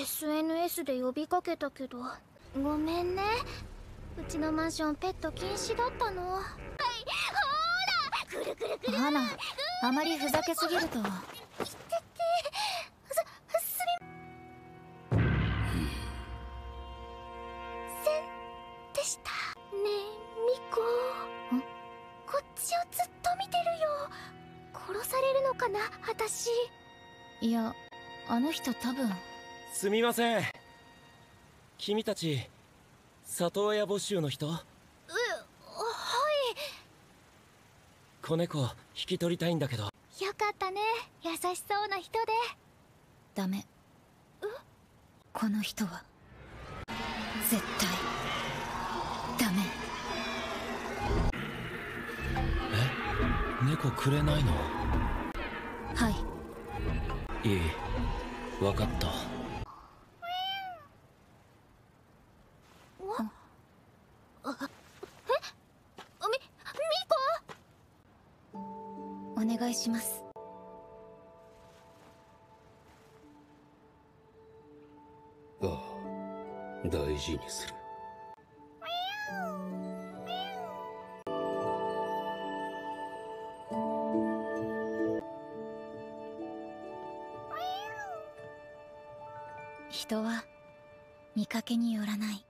SNS で呼びかけたけど、ごめんね。うちのマンションペット禁止だったの。はい、ほーら、くるくるくる。 花、あまりふざけすぎると。 すみせんでした。ねえ、ミコ。こっちをずっと見てるよ。殺されるのかな、私。 いや、あの人多分。 すみません。君たち里親募集の人？ はい。 子猫引き取りたいんだけど。 よかったね、優しそうな人で。 ダメ。この人は絶対ダメ。 え？猫くれないの？ はい。 いい、分かった。 お願いします。 ああ、大事にする。 人は見かけによらない。